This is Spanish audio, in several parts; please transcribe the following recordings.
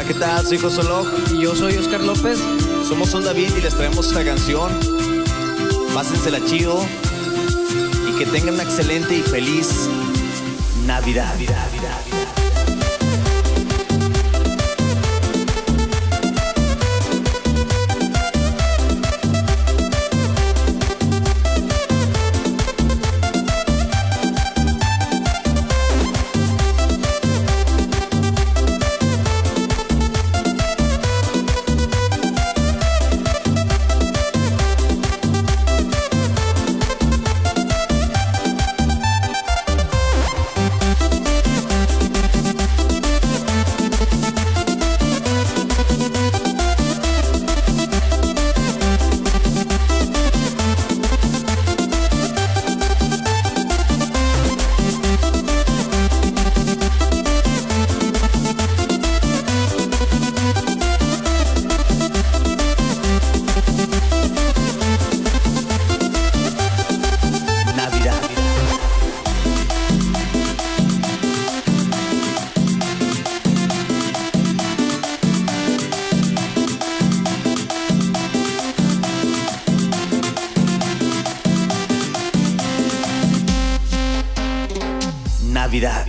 ¿qué tal? Soy José Loj. Y yo soy Oscar López. Somos Son David y les traemos esta canción. Pásensela chido y que tengan una excelente y feliz Navidad. Navidad.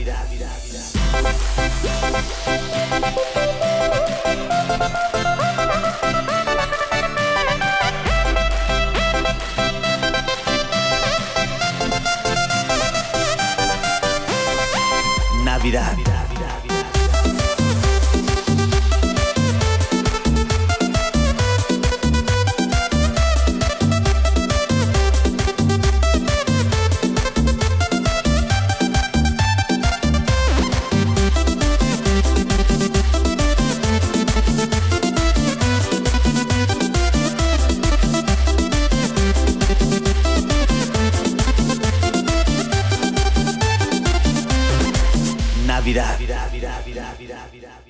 Navidad. Navidad.